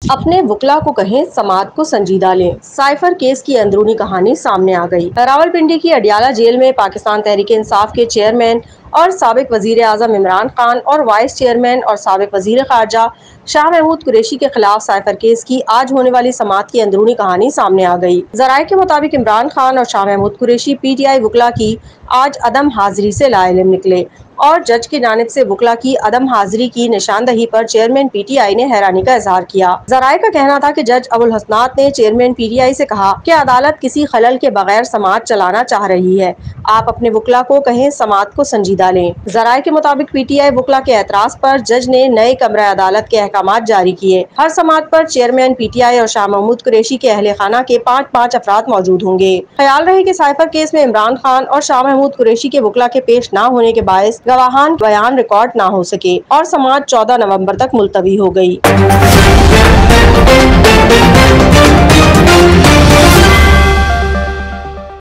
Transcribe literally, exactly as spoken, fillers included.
अपने वुकला को कहें, समाज को संजीदा लें। साइफर केस की अंदरूनी कहानी सामने आ गई। रावलपिंडी की अडियाला जेल में पाकिस्तान तहरीक इंसाफ के चेयरमैन और साबिक वजीर आजम इमरान खान और वाइस चेयरमैन और साबिक वजीर खारजा शाह महमूद कुरैशी के खिलाफ साइफर केस की आज होने वाली समाअत की अंदरूनी कहानी सामने आ गई। जराये के मुताबिक इमरान खान और Shah Mahmood Qureshi P T I वुकला की आज अदम हाजिरी से लाइलम निकले और जज की जानिब से वुकला की अदम हाजिरी की निशानदही पर चेयरमैन पी टी आई ने हैरानी का इजहार किया। जराये का कहना था कि जज अबुल हसनात ने चेयरमैन पी टी आई से कहा कि अदालत किसी खलल के बगैर समाअत चलाना चाह रही है। आप अपने वुकला को कहें, समाअत को संजीदा लें। जराये के मुताबिक पी टी आई वुकला के एतराज पर जज ने नए कमरा अदालत के अहकामात जारी किए। हर समाअत पर चेयरमैन पी टी आई और शाह महमूद कुरैशी के अहले खाना के पाँच पाँच अफराद मौजूद होंगे। ख्याल रहे कि साइफर केस में इमरान खान और शाह महमूद कुरैशी के वुकला के पेश न होने के बायस गवाहान बयान रिकॉर्ड न हो सके और समाअत चौदह नवम्बर तक मुलतवी हो गयी।